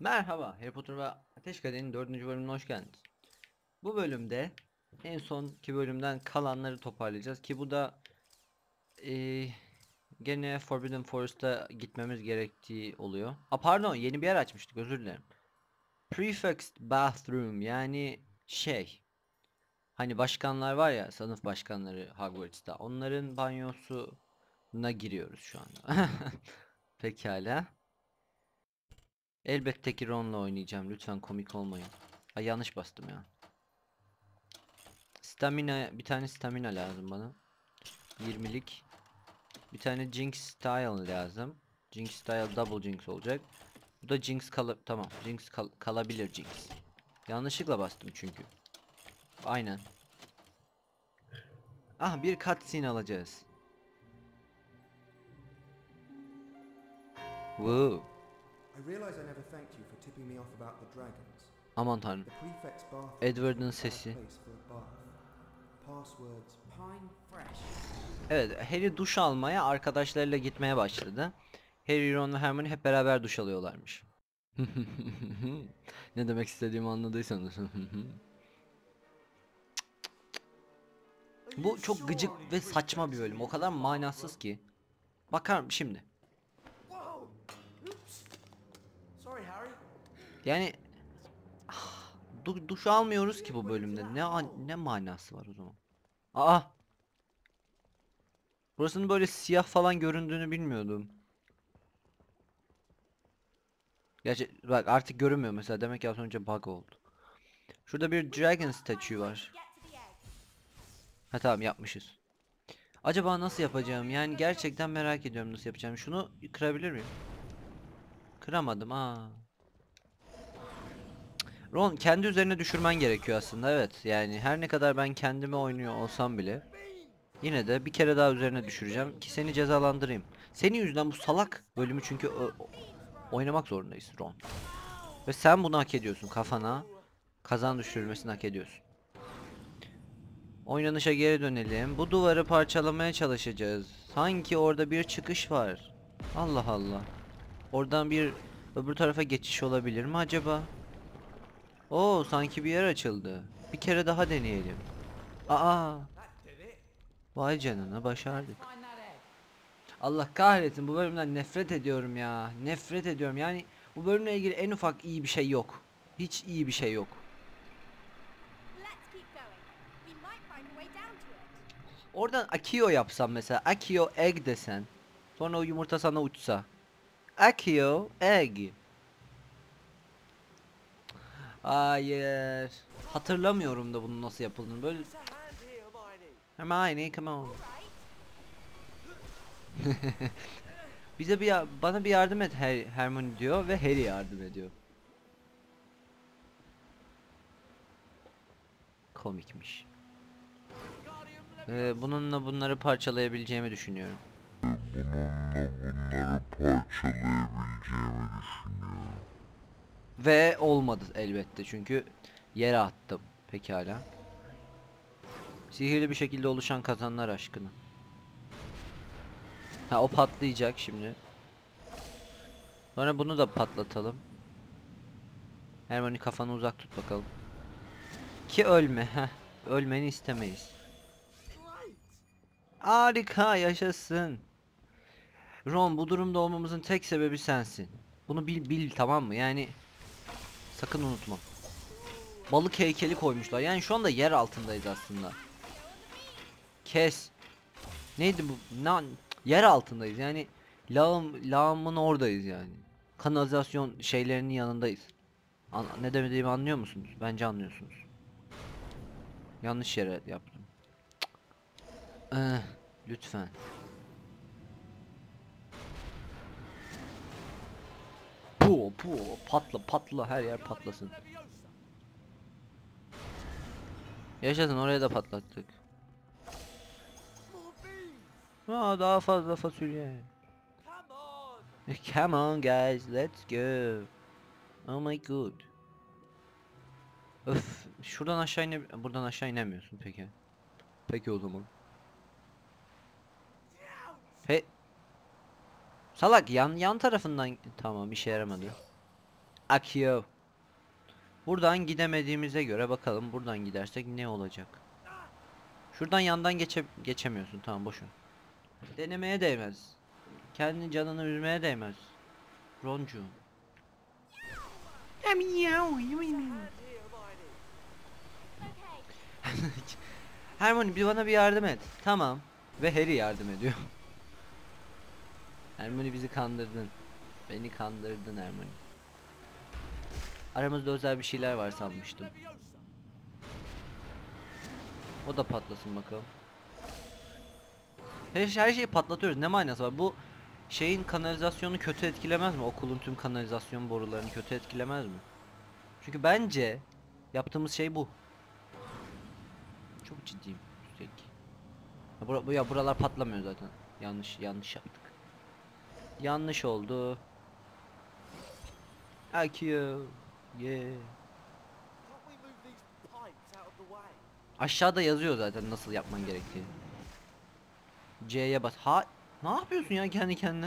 Merhaba, Harry Potter ve Ateş Kadehi'nin 4. bölümüne hoş geldiniz. Bu bölümde en sonki bölümden kalanları toparlayacağız ki bu da eee, gene Forbidden Forest'a gitmemiz gerektiği oluyor. Pardon, yeni bir yer açmıştık, özür dilerim. Prefect Bathroom, yani hani başkanlar var ya, sınıf başkanları Hogwarts'ta, onların banyosuna giriyoruz şu anda. Pekala. Elbette ki Ron'la oynayacağım, lütfen komik olmayın. Ay, yanlış bastım ya. Bir tane stamina lazım bana. 20'lik. Bir tane Jinx Style lazım. Jinx Style double Jinx olacak. Bu da tamam. Kalabilir Jinx. Yanlışlıkla bastım çünkü. Aynen. Ah, bir cutscene alacağız. Woo. Aman tanrım. Edward'ın sesi. Evet, Harry duş almaya arkadaşlarıyla gitmeye başladı. Harry, Ron ve Hermione hep beraber duş alıyorlarmış. Ne demek istediğimi anladıysanız. Bu çok gıcık ve saçma bir bölüm. O kadar manasız ki. Bakar şimdi. Yani duş almıyoruz ki bu bölümde. Ne manası var o zaman? Aa! Burasının böyle siyah falan göründüğünü bilmiyordum. Gerçi bak artık görünmüyor mesela. Demek ki az önce bug oldu. Şurada bir dragon statue var. Ha tamam, yapmışız. Acaba nasıl yapacağım? Yani gerçekten merak ediyorum nasıl yapacağım. Şunu kırabilir miyim? Kıramadım. Ron, kendi üzerine düşürmen gerekiyor aslında, evet. Yani her ne kadar ben kendimi oynuyor olsam bile yine de bir kere daha üzerine düşüreceğim ki seni cezalandırayım. Senin yüzünden bu salak bölümü çünkü oynamak zorundayız Ron. Ve sen bunu hak ediyorsun, kafana kazan düşürülmesini hak ediyorsun. Oynanışa geri dönelim. Bu duvarı parçalamaya çalışacağız. Sanki orada bir çıkış var. Allah Allah. Oradan bir öbür tarafa geçiş olabilir mi acaba? Oo, sanki bir yer açıldı. Bir kere daha deneyelim. Aa, vay canına, başardık. Allah kahretsin, bu bölümden nefret ediyorum ya. Nefret ediyorum yani, bu bölümle ilgili en ufak iyi bir şey yok. Hiç iyi bir şey yok. Oradan Akio yapsam mesela, Akio egg desen. Sonra o yumurta sana uçsa. Akio egg. Hayır. Hatırlamıyorum da bunun nasıl yapıldığını. Böyle Hermione, come on. Bana bir yardım et Hermione diyor ve Harry yardım ediyor. Komikmiş. Bununla bunları parçalayabileceğimi düşünüyorum. Ve olmadı elbette çünkü yere attım. Pekala. Sihirli bir şekilde oluşan kazanlar aşkına. Ha, o patlayacak şimdi. Sonra bunu da patlatalım. Hermione, kafanı uzak tut bakalım. Ki ölme. Heh. Ölmeni istemeyiz. Harika, yaşasın. Ron, bu durumda olmamızın tek sebebi sensin. Bunu bil tamam mı? Yani sakın unutma. Balık heykeli koymuşlar. Yani şu anda yer altındayız aslında. Kes. Neydi bu? Yer altındayız. Yani lağımın oradayız yani. Kanalizasyon şeylerinin yanındayız. Ne demediğimi anlıyor musunuz? Bence anlıyorsunuz. Yanlış yere yaptım. Lütfen. Patla her yer patlasın. Yaşasın, oraya da patlattık. Daha fazla fasulye. Come on guys, let's go. Oh my god. Öf, buradan aşağı inemiyorsun peki. Peki o zaman. He, salak, yan tarafından, tamam, işe yaramadı. Akio. Buradan gidemediğimize göre bakalım buradan gidersek ne olacak? Şuradan yandan geçemiyorsun. Tamam boşun. Denemeye değmez. Kendi canını üzmeye değmez. Roncuğum. Hermione bir bana bir yardım et. Tamam. Ve Harry yardım ediyor. Hermione bizi kandırdın. Beni kandırdın Hermione. Aramızda özel bir şeyler var sanmıştım. O da patlasın bakalım. Her şeyi patlatıyoruz. Ne manası var? Bu şeyin kanalizasyonu kötü etkilemez mi? Okulun tüm kanalizasyon borularını kötü etkilemez mi? Çünkü bence yaptığımız şey bu. Çok ciddiyim. Üstelik. Ya buralar patlamıyor zaten. Yanlış yaptık. Yanlış oldu. Akio. Yeah. Aşağıda yazıyor zaten nasıl yapman gerektiği. C'ye bas. Ha, ne yapıyorsun ya kendi kendine?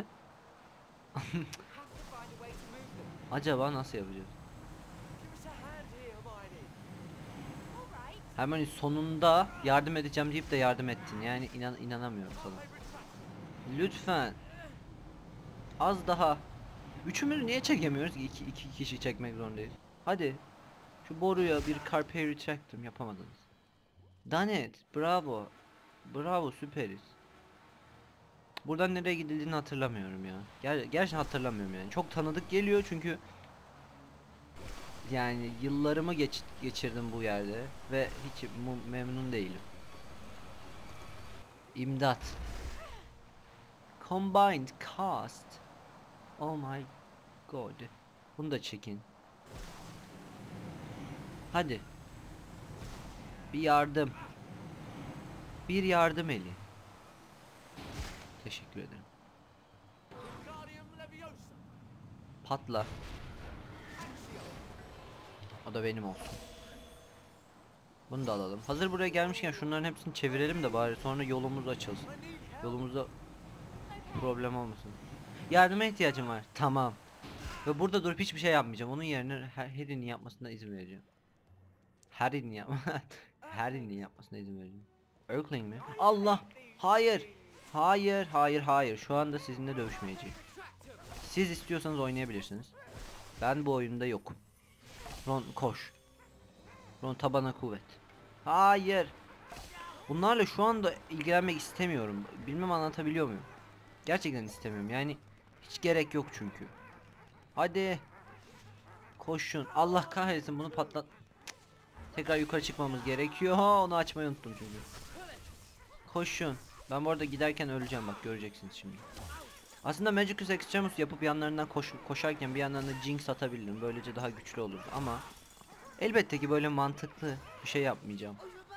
Acaba nasıl yapacağız? Hemen sonunda yardım edeceğim deyip de yardım ettin. Yani inanamıyorum sana. Lütfen. Az daha. Üçümüzü niye çekemiyoruz? İki kişi çekmek zorundayız. Hadi. Şu boruya bir carpe retractum yapamadınız. Danet, bravo. Bravo, süperiz. Buradan nereye gidildiğini hatırlamıyorum ya. Gerçekten hatırlamıyorum yani. Çok tanıdık geliyor çünkü yani yıllarımı geçirdim bu yerde ve hiç memnun değilim. İmdat. Combined cast. Oh my god. Bunu da çekin. Hadi. Bir yardım. Bir yardım eli. Teşekkür ederim. Patla. O da benim olsun. Bunu da alalım. Hazır buraya gelmişken şunların hepsini çevirelim de bari sonra yolumuz açılsın. Yolumuzda problem olmasın. Yardıma ihtiyacım var. Tamam. Ve burada durup hiçbir şey yapmayacağım. Onun yerine Harry'nin yapmasına izin vereceğim. Harry'nin Harry'nin yapmasına izin vereceğim. Urkling mi? Allah! Hayır! Hayır. Şu anda sizinle dövüşmeyeceğim. Siz istiyorsanız oynayabilirsiniz. Ben bu oyunda yokum. Ron koş. Ron tabana kuvvet. Hayır. Bunlarla şu anda ilgilenmek istemiyorum. Bilmem anlatabiliyor muyum? Gerçekten istemiyorum. Yani hiç gerek yok çünkü. Hadi. Koşun. Allah kahretsin bunu patlat. Tekrar yukarı çıkmamız gerekiyor. Onu açmayı unuttum çünkü. Koşun. Ben bu arada giderken öleceğim bak göreceksiniz şimdi. Aslında Magicus Extremus yapıp yanlarından koşarken bir yandan da Jinx atabilirim. Böylece daha güçlü oluruz ama elbette ki böyle mantıklı bir şey yapmayacağım.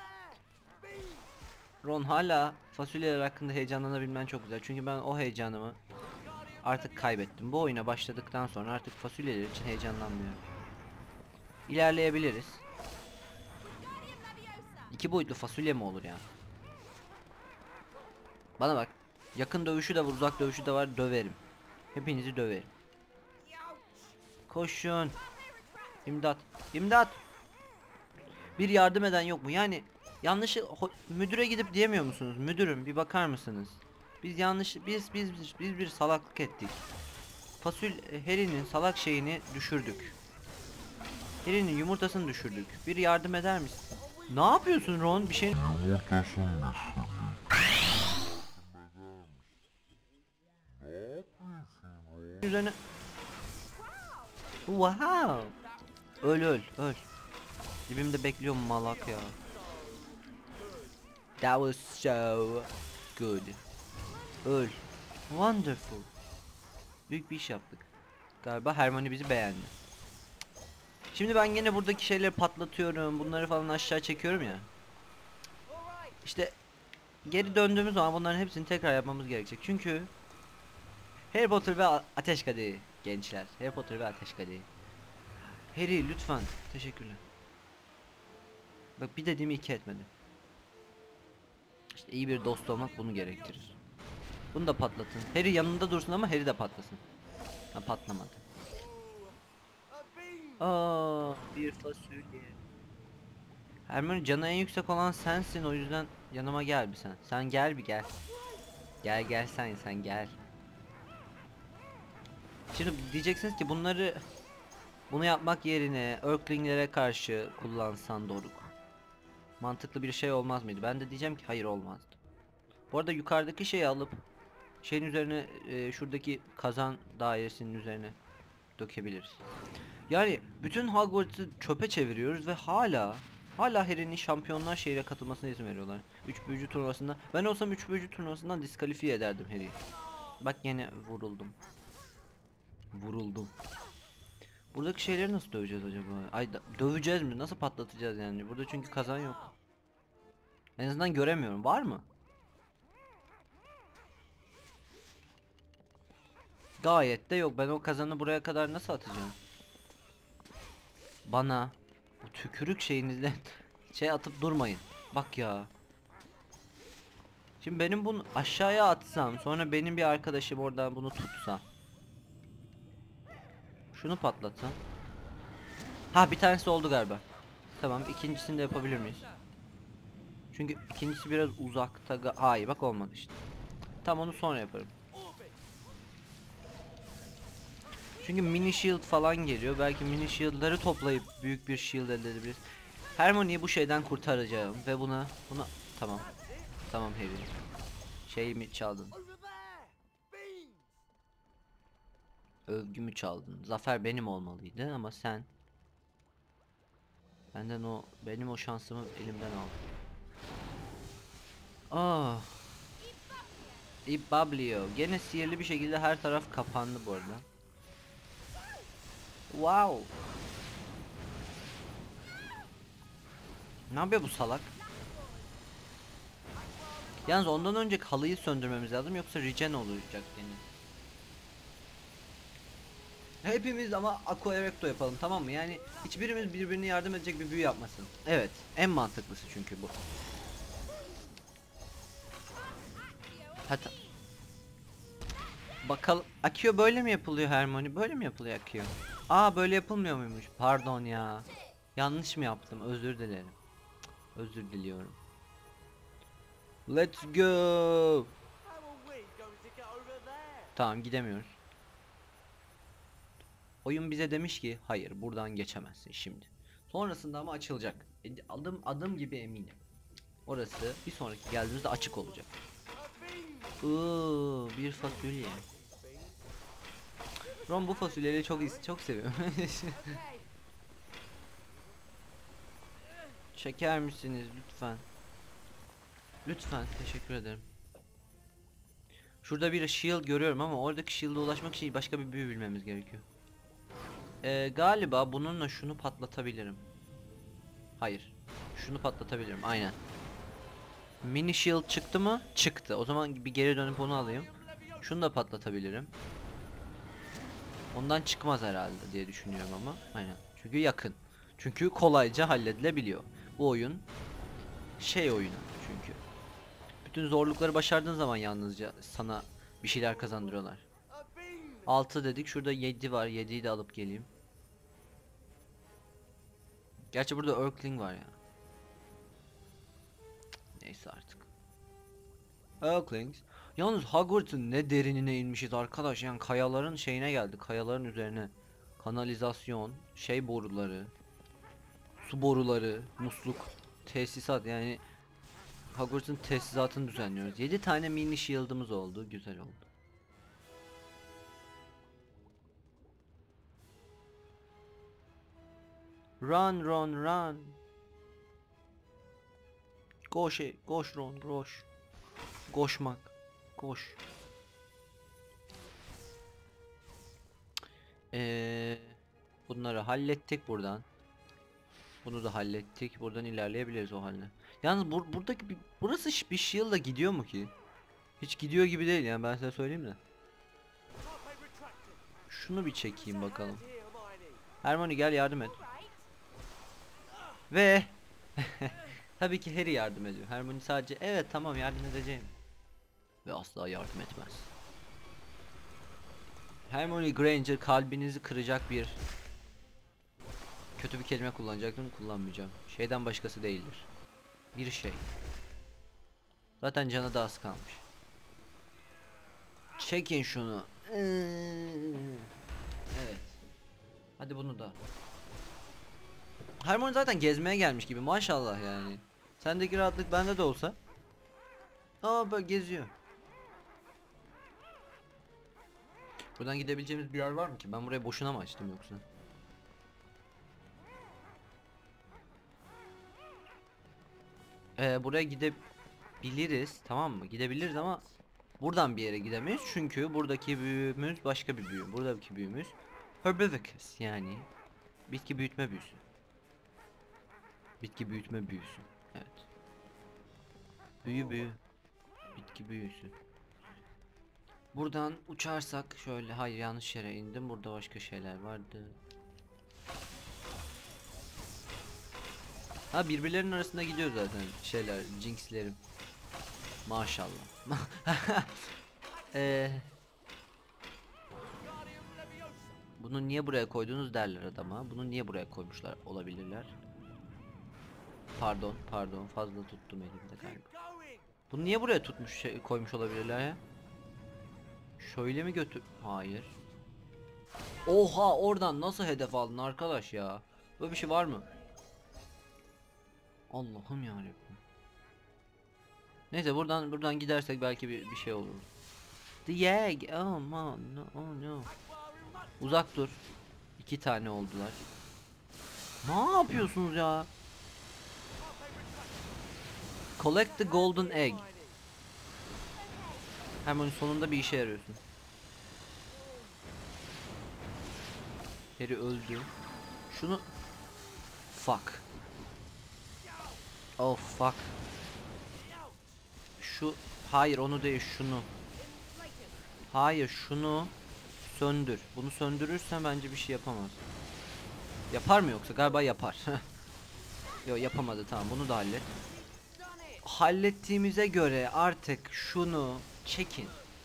Ron hala fasulyeler hakkında heyecanlanabilmen çok güzel. Çünkü ben o heyecanımı artık kaybettim. Bu oyuna başladıktan sonra artık fasulyeler için heyecanlanmıyorum. İlerleyebiliriz. İki boyutlu fasulye mi olur ya? Bana bak. Yakın dövüşü de var, uzak dövüşü de var. Döverim. Hepinizi döverim. Koşun. İmdat. İmdat. Bir yardım eden yok mu? Yani yanlışı müdüre gidip diyemiyor musunuz? Müdürüm bir bakar mısınız? Biz bir salaklık ettik. Harry'nin salak şeyini düşürdük. Harry'nin yumurtasını düşürdük. Bir yardım eder misin? Ne yapıyorsun Ron? Bir şey üzerine. Wow. Öl. Dibimde bekliyor malak ya. That was so good. Öl. Wonderful. Büyük bir iş yaptık. Galiba Hermione bizi beğendi. Şimdi ben yine buradaki şeyleri patlatıyorum. Bunları falan aşağı çekiyorum ya. İşte geri döndüğümüz zaman bunların hepsini tekrar yapmamız gerekecek. Çünkü Harry Potter ve Ateş Kadehi gençler. Harry Potter ve Ateş Kadehi. Harry lütfen. Teşekkürler. Bak bir dediğimi iki etmedi. İşte iyi bir dost olmak bunu gerektirir. Bunu da patlatın. Harry yanında dursun ama Harry de patlasın. Ha patlamadı. Aa, bir fasulye. Hermione, canı en yüksek olan sensin, o yüzden yanıma gel bir sen. Sen gel bir gel. Gel gel sen gel. Şimdi diyeceksiniz ki bunu yapmak yerine Örklinglere karşı kullansan Doruk. Mantıklı bir şey olmaz mıydı? Ben de diyeceğim ki hayır, olmazdı. Bu arada yukarıdaki şeyi alıp şeyin üzerine, şuradaki kazan dairesinin üzerine dökebiliriz. Yani bütün Hogwarts'ı çöpe çeviriyoruz ve hala Harry'nin Şampiyonlar Şehri'ne katılmasına izin veriyorlar. 3 büyücü turnuvasında. Ben olsam 3 büyücü turnuvasından diskalifiye ederdim Harry'i. Bak yine vuruldum. Vuruldum. Buradaki şeyleri nasıl döveceğiz acaba? Ay döveceğiz mi? Nasıl patlatacağız yani? Burada çünkü kazan yok. En azından göremiyorum. Var mı? Gayet de yok. Ben o kazanı buraya kadar nasıl atacağım? Bana bu tükürük şeyinizle şey atıp durmayın. Bak ya. Şimdi benim bunu aşağıya atsam, sonra benim bir arkadaşım oradan bunu tutsa. Şunu patlatsam. Ha, bir tanesi oldu galiba. Tamam, ikincisini de yapabilir miyiz? Çünkü ikincisi biraz uzakta. Hayır, bak olmadı işte. Tam onu sonra yaparım. Çünkü mini shield falan geliyor. Belki mini shield'ları toplayıp büyük bir shield elde edebiliriz. Hermione'yi bu şeyden kurtaracağım ve buna tamam. Tamam Harry. Şey mi çaldın? Övgümü çaldın. Zafer benim olmalıydı ama sen benim o şansımı elimden aldın. Ah, Ibablio. Gene sihirli bir şekilde her taraf kapandı bu arada. Wow. Ne yapıyor bu salak? Yalnız ondan önce halıyı söndürmemiz lazım, yoksa regen olacak yani. Hepimiz ama Aqua Erecto yapalım, tamam mı? Yani hiçbirimiz birbirine yardım edecek bir büyü yapmasın. Evet, en mantıklısı çünkü bu. Hatta bakalım, Akio böyle mi yapılıyor Hermione? Böyle mi yapılıyor Akio? Aa, böyle yapılmıyor muymuş? Pardon ya. Yanlış mı yaptım? Özür dilerim. Özür diliyorum. Let's go. Tamam, gidemiyoruz. Oyun bize demiş ki hayır, buradan geçemezsin şimdi. Sonrasında ama açılacak. Adım gibi eminim. Orası bir sonraki geldiğimizde açık olacak. Bir fasulye. Ron bu fasulyeleri çok seviyorum. Çeker misiniz lütfen? Lütfen, teşekkür ederim. Şurada bir shield görüyorum ama oradaki shield'a ulaşmak için başka bir büyü bilmemiz gerekiyor. Galiba bununla şunu patlatabilirim. Hayır. Şunu patlatabilirim, aynen. Mini shield çıktı mı? Çıktı. O zaman bir geri dönüp onu alayım. Şunu da patlatabilirim. Ondan çıkmaz herhalde diye düşünüyorum ama. Aynen. Çünkü yakın. Çünkü kolayca halledilebiliyor. Bu oyun şey oyunu çünkü. Bütün zorlukları başardığın zaman yalnızca sana bir şeyler kazandırıyorlar. 6 dedik. Şurada 7 var. 7'yi de alıp geleyim. Gerçi burada Örkling var ya. Neyse artık. Örklings. Yalnız Hogwarts'ın ne derinine inmişiz arkadaş. Yani kayaların şeyine geldik. Kayaların üzerine. Kanalizasyon, şey boruları, su boruları, musluk, tesisat, yani Hogwarts'ın tesisatını düzenliyoruz. 7 tane mini shield'ımız oldu. Güzel oldu. Run run run. Koş koş Ron, koş. Koşmak. Koş. Ee, Bunları hallettik buradan. Bunu da hallettik. Buradan ilerleyebiliriz o halde. Yalnız burası bir shield'a gidiyor mu ki? Hiç gidiyor gibi değil yani, ben size söyleyeyim de. Şunu bir çekeyim bakalım. Hermione gel yardım et. Ve tabii ki Harry yardım ediyor. Hermione sadece evet tamam yardım edeceğim. Ve asla yardım etmez. Hermione Granger kalbinizi kıracak bir Kötü bir kelime kullanacaktım, kullanmayacağım. Şeyden başkası değildir. Bir şey. Zaten canı da az kalmış. Çekin şunu. Evet. Hadi bunu da. Harmony zaten gezmeye gelmiş gibi maşallah yani. Sendeki rahatlık bende de olsa. Aa böyle geziyor. Buradan gidebileceğimiz bir yer var mı ki? Ben buraya boşuna mı açtım yoksa? Buraya gidebiliriz, tamam mı? Gidebiliriz ama buradan bir yere gidemeyiz çünkü buradaki büyümüz başka bir büyü. Buradaki büyümüz Herbivicus, yani bitki büyütme büyüsü. Bitki büyütme büyüsü. Evet. Büyü. Bitki büyüsü. Buradan uçarsak şöyle, hayır yanlış yere indim. Burada başka şeyler vardı. Ha, birbirlerinin arasında gidiyor zaten şeyler, jinxlerim. Maşallah. Eee Bunu niye buraya koydunuz derler adama. Bunu niye buraya koymuşlar olabilirler. Pardon, fazla tuttum elimde galiba. Bunu niye buraya koymuş olabilirler ya? Şöyle mi götür? Hayır. Oha, oradan nasıl hedef aldın arkadaş ya? Böyle bir şey var mı? Allah'ım yarabbim. Neyse buradan gidersek belki bir şey olur. The egg. Oh man, no, oh no. Uzak dur. 2 tane oldular. Ne yapıyorsunuz ya? Collect the golden egg. Hemen sonunda bir işe yarıyorsun. Harry öldü. Şunu... Fuck. Oh fuck. Şu... Hayır onu değil, şunu. Hayır, şunu söndür. Bunu söndürürsen bence bir şey yapamaz. Yapar mı yoksa? Galiba yapar. Yok, yapamadı, tamam, bunu da hallet. Hallettiğimize göre artık şunu çekin.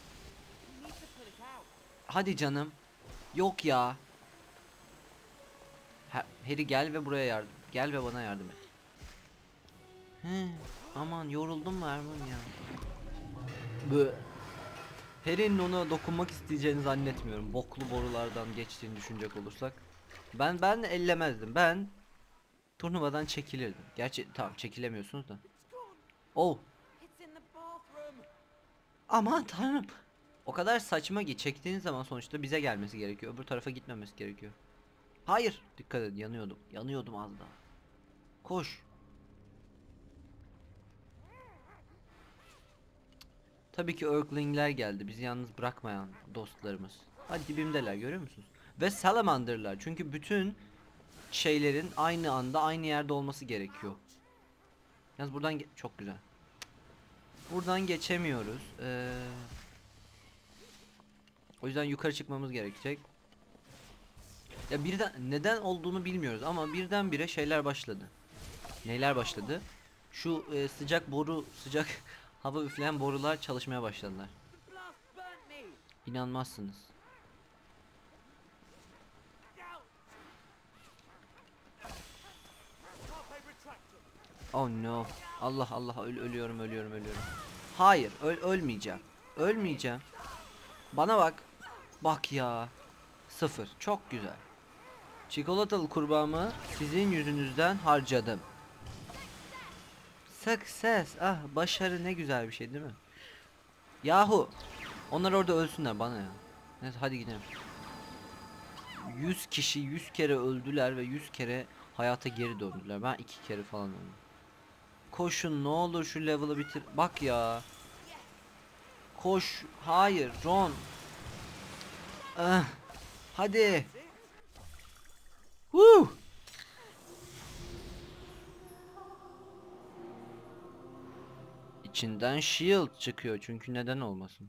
Hadi canım. Yok ya. Harry gel ve buraya yardım. Gel ve bana yardım et. He, aman yoruldum mu Erman ya? Harry'nin ona dokunmak isteyeceğini zannetmiyorum. Boklu borulardan geçtiğini düşünecek olursak. Ben ellemezdim. Ben turnuvadan çekilirdim. Gerçi tamam, çekilemiyorsunuz da. Oh. Aman tanrım. O kadar saçma ki çektiğiniz zaman sonuçta bize gelmesi gerekiyor. Öbür tarafa gitmemesi gerekiyor. Hayır. Dikkat edin, yanıyordum. Yanıyordum az daha. Koş. Tabii ki Urklingler geldi. Bizi yalnız bırakmayan dostlarımız. Hadi dibimdeler, görüyor musunuz? Ve Salamander'lar. Çünkü bütün şeylerin aynı anda aynı yerde olması gerekiyor. Yalnız buradan çok güzel. Buradan geçemiyoruz. O yüzden yukarı çıkmamız gerekecek. Ya birden neden olduğunu bilmiyoruz ama birdenbire şeyler başladı. Neyler başladı? Şu sıcak hava üfleyen borular çalışmaya başladılar. İnanmazsınız. Oh no. Allah Allah, ölüyorum. Hayır, ölmeyeceğim. Ölmeyeceğim. Bana bak. Bak ya. 0. Çok güzel. Çikolatalı kurbağamı sizin yüzünüzden harcadım. Success. Ah, başarı ne güzel bir şey değil mi? Yahu. Onlar orada ölsünler, bana ya. Neyse hadi gidelim. 100 kişi 100 kere öldüler ve 100 kere hayata geri döndüler. Ben 2 kere falan öldüm. Koşun ne olur, şu level'ı bitir. Bak ya. Koş. Hayır Ron. Ah. Hadi. Woo. İçinden shield çıkıyor çünkü neden olmasın?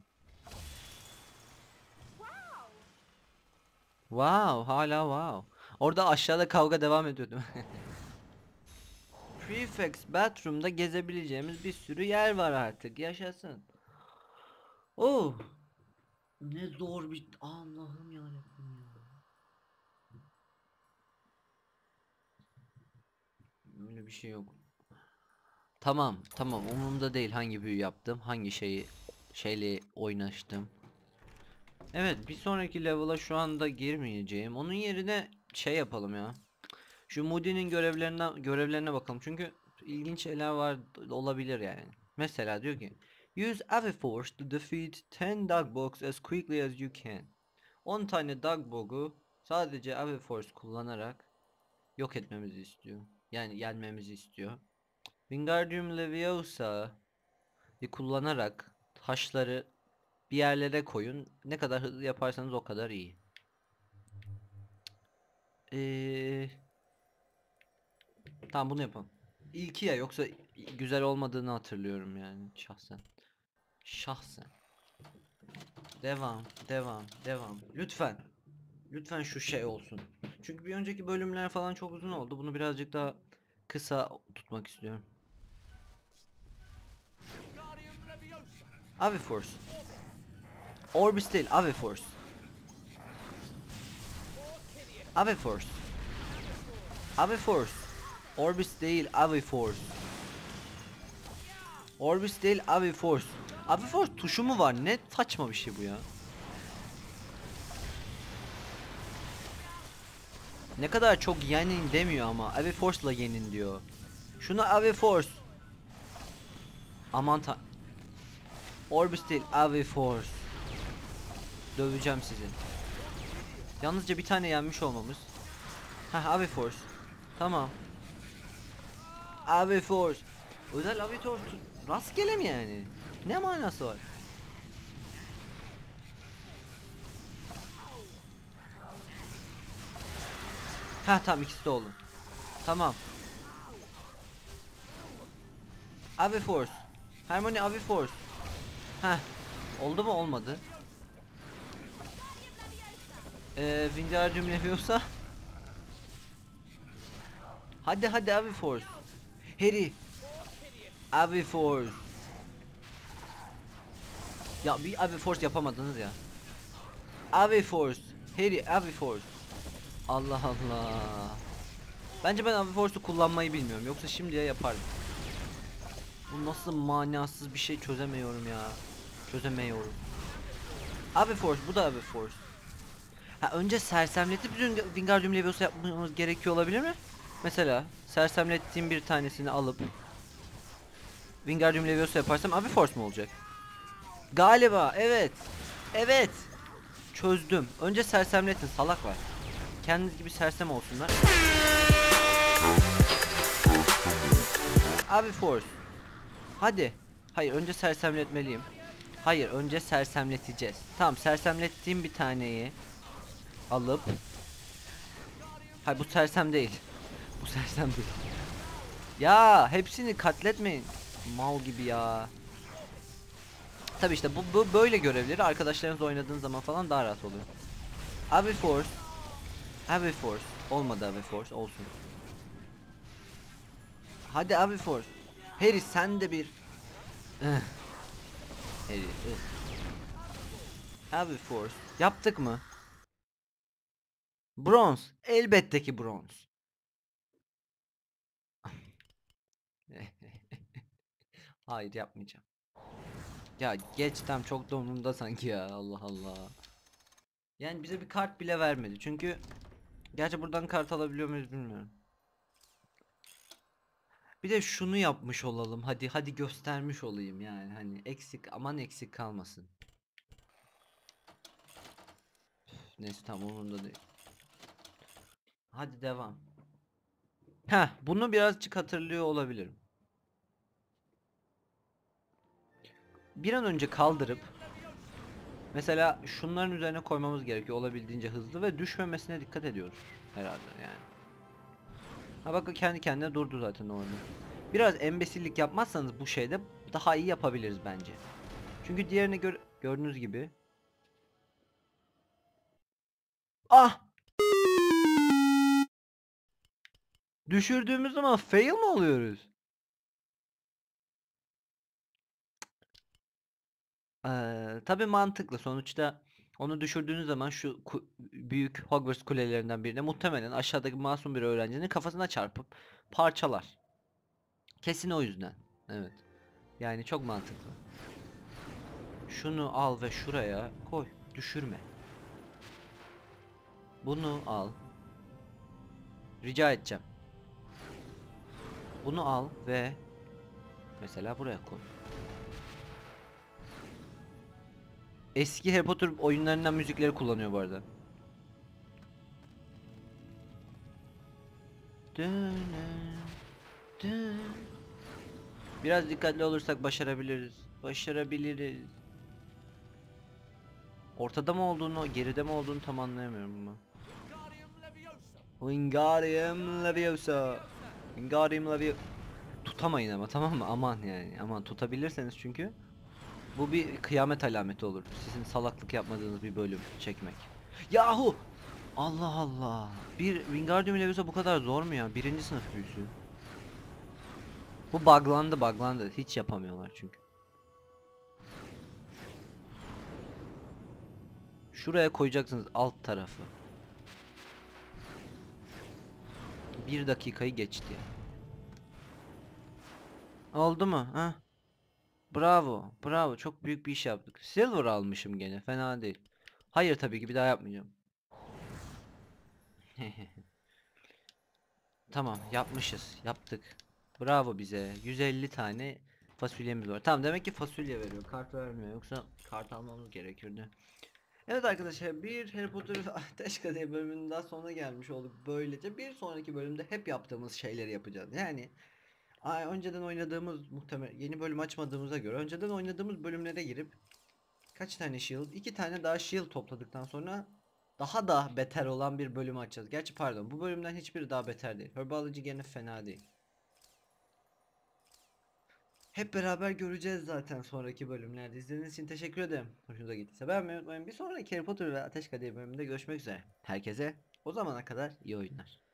Wow, hala wow. Orada aşağıda kavga devam ediyordu. Prefix Bathroom'da gezebileceğimiz bir sürü yer var artık. Yaşasın. Oh, ne zor bir Allah'ım ya Rabbim ya. öyle bir şey yok. Tamam tamam, umurumda değil hangi büyü yaptım, hangi şeyle oynaştım. Evet, bir sonraki level'a şu anda girmeyeceğim. Onun yerine şey yapalım ya. Şu Moody'nin görevlerine bakalım. Çünkü ilginç şeyler var olabilir yani. Mesela diyor ki use Aviforce to defeat 10 Dogbugs as quickly as you can. 10 tane Dogbug'u sadece Aviforce kullanarak yok etmemizi istiyor. Yani yenmemizi istiyor. Wingardium Leviosa'yı kullanarak taşları bir yerlere koyun. Ne kadar hızlı yaparsanız o kadar iyi. Eee tamam, bunu yapalım. İlki ya, yoksa güzel olmadığını hatırlıyorum yani şahsen. Şahsen. Devam, devam, devam. Lütfen. Lütfen şu şey olsun. Çünkü bir önceki bölümler falan çok uzun oldu. Bunu birazcık daha kısa tutmak istiyorum. Aviforce. Orbis değil, Aviforce. Aviforce. Aviforce. Orbis değil, Aviforce. Orbis değil, Aviforce. Aviforce tuşu mu var? Ne saçma bir şey bu ya. Ne kadar çok yenin demiyor ama Aviforce'la yenin diyor. Şunu Aviforce. Aman ta... Orbis değil, Aviforce. Döveceğim sizi. Yalnızca bir tane yenmiş olmamız. Heh, Aviforce. Tamam. Aviforce. Özel Aviforce rastgele mi yani? Ne manası var? Heh, tamam, ikisi de oldu. Tamam. Aviforce. Harmony Aviforce. Heh. Oldu mu, olmadı? Wingardium Leviosa. Hadi hadi Aviforce. Harry. Aviforce. Ya bir Aviforce yapamadınız ya. Aviforce. Harry Aviforce. Allah Allah. Bence ben Aviforce'u kullanmayı bilmiyorum. Yoksa şimdiye yapardım. Bu nasıl manasız bir şey, çözemiyorum ya. Çözemiyorum. Aviforce, bu da Aviforce. Ha, önce sersemletip Wingardium Leviosa yapmamız gerekiyor olabilir mi? Mesela sersemlettiğim bir tanesini alıp Wingardium Leviosa yaparsam Aviforce mu olacak? Galiba evet. Evet. Çözdüm. Önce sersemletin salaklar. Kendiniz gibi sersem olsunlar. Aviforce. Hadi. Hayır, önce sersemletmeliyim. Hayır, önce sersemleteceğiz. Tamam, sersemlettiğim bir taneyi alıp... Hayır, bu sersem değil. Bu sersem değil. Ya hepsini katletmeyin. Mal gibi ya. Tabi işte bu böyle görevleri arkadaşlarınızla oynadığın zaman falan daha rahat oluyor. Aviforce. Aviforce. Olmadı, Aviforce olsun. Hadi Aviforce. Harry sen de bir... Harry. Aviforce. Yaptık mı? Bronz. Elbette ki bronz. Hayır, yapmayacağım. Ya geç, tam çok da umurumda sanki ya, Allah Allah. Yani bize bir kart bile vermedi çünkü gerçi buradan kart alabiliyor muyuz bilmiyorum. Bir de şunu yapmış olalım, hadi hadi göstermiş olayım yani, hani eksik, aman eksik kalmasın. Neyse, tam umurumda değil. Hadi devam. Heh, bunu birazcık hatırlıyor olabilirim. Bir an önce kaldırıp mesela şunların üzerine koymamız gerekiyor olabildiğince hızlı ve düşmemesine dikkat ediyoruz herhalde yani. Ha bak, kendi kendine durdu zaten o oyunu. Biraz embesillik yapmazsanız bu şeyde daha iyi yapabiliriz bence. Çünkü diğerini gördüğünüz gibi. Ah! Düşürdüğümüz zaman fail mi oluyoruz? Tabii mantıklı. Sonuçta onu düşürdüğünüz zaman şu büyük Hogwarts kulelerinden birine muhtemelen aşağıdaki masum bir öğrencinin kafasına çarpıp parçalar. Kesin o yüzden. Evet. Yani çok mantıklı. Şunu al ve şuraya koy. Düşürme. Bunu al. Rica edeceğim. Bunu al ve mesela buraya koy. Eski Harry Potter oyunlarından müzikleri kullanıyor bu arada. Biraz dikkatli olursak başarabiliriz. Başarabiliriz. Ortada mı olduğunu, geride mi olduğunu tam anlayamıyorum ama. Wingardium Leviosa. Wingardium Leviosa. Tutamayın ama, tamam mı? Aman yani. Aman, tutabilirseniz çünkü bu bir kıyamet alameti olur. Sizin salaklık yapmadığınız bir bölüm çekmek. Yahu! Allah Allah. Bir Wingardium Leviosa bu kadar zor mu ya? Birinci sınıf büyüsü. Bu buglandı. Hiç yapamıyorlar çünkü. Şuraya koyacaksınız alt tarafı. Bir dakikayı geçti. Oldu mu? Ha? Bravo. Bravo. Çok büyük bir iş yaptık. Silver almışım gene. Fena değil. Hayır, tabii ki bir daha yapmayacağım. Tamam, yapmışız. Yaptık. Bravo bize. 150 tane fasulyemiz var. Tamam, demek ki fasulye veriyor. Kart vermiyor. Yoksa kart almamız gerekirdi. Evet arkadaşlar, bir Harry Potter Ateş Kadehi bölümünün daha sonuna gelmiş olduk. Böylece bir sonraki bölümde hep yaptığımız şeyleri yapacağız. Yani önceden oynadığımız, muhtemel yeni bölüm açmadığımıza göre önceden oynadığımız bölümlere girip kaç tane shield? 2 tane daha shield topladıktan sonra daha da beter olan bir bölüm açacağız. Gerçi pardon, bu bölümden hiçbiri daha beter değil. Herbology gene fena değil. Hep beraber göreceğiz zaten sonraki bölümlerde. İzlediğiniz için teşekkür ederim. Hoşunuza gittiyse beğenmeyi unutmayın. Bir sonraki Harry Potter ve Ateş Kadehi bölümünde görüşmek üzere. Herkese o zamana kadar iyi oyunlar.